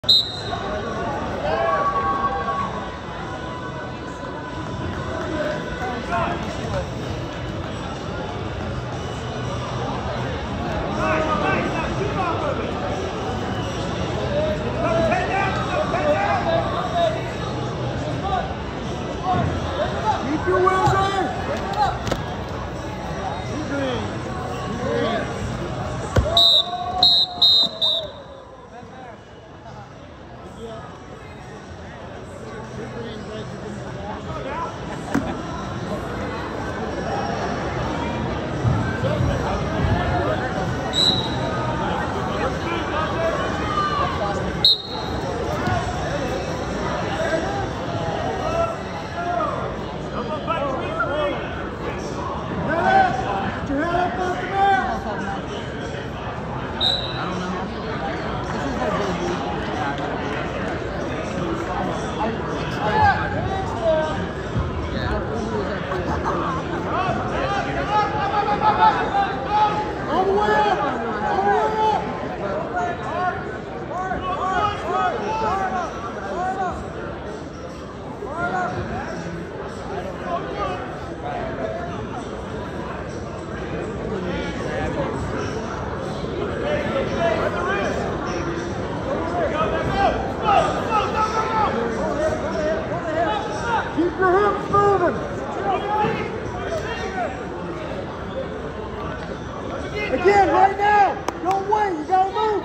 Again, right now. Don't wait. You gotta move.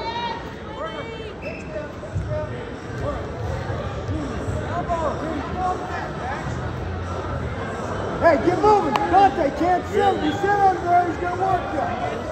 Hey, get moving. Dante can't sit. You sit under there, he's gonna work you.